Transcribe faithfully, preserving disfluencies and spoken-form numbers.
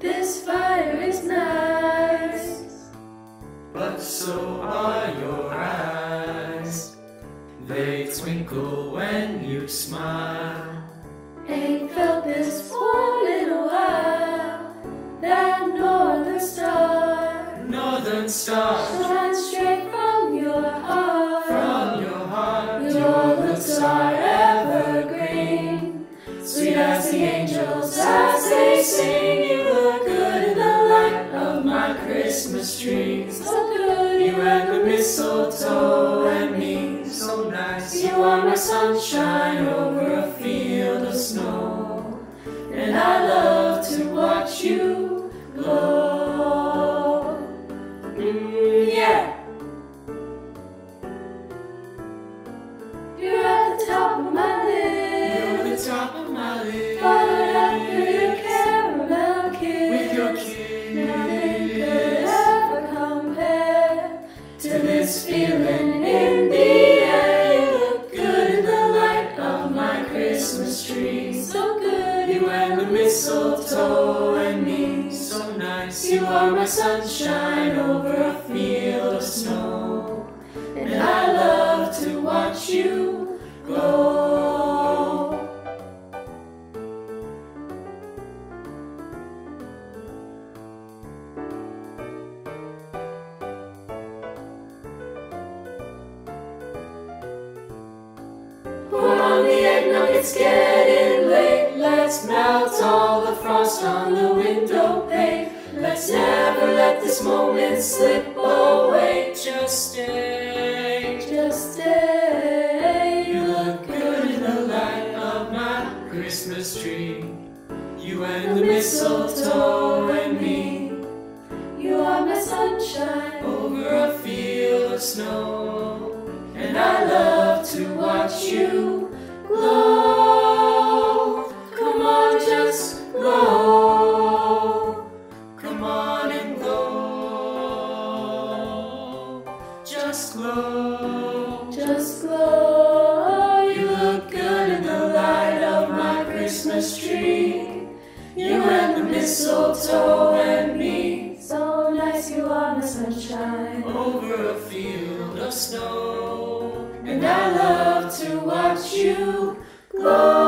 This fire is nice, but so are your eyes. They twinkle when you smile. Ain't felt this warm in a while. That northern star, Northern star, shines straight from your heart. from your heart. Your looks are evergreen, sweet as the angels as they sing. You look good in the light of my Christmas tree. So good, You and the mistletoe and me, so nice. you are my sunshine over a field of snow, and I love to watch you glow. Mm, yeah. You're at the top of my You're list, the top of my list. followed up with your caramel kiss. With your Nothing could kiss. ever compare to this feeling in the air. You look good in the light of my Christmas tree. So good, You and the mistletoe and me, so nice. you are my sunshine over a field of snow, and I love to watch you glow. Pour on the eggnog, it's getting late. Let's melt all the frost on the window pane. Let's never let this moment slip away. Just stay. Just stay. You look good in the light of my Christmas tree. You and the mistletoe and me, You are my sunshine, over a field of snow, and I love to watch you glow. come on, just glow. Come on and glow. Just glow. Just glow. You look good in the light of my Christmas tree. You and the mistletoe and me, so nice. You are my sunshine, Over a field of snow, and I love to watch you glow.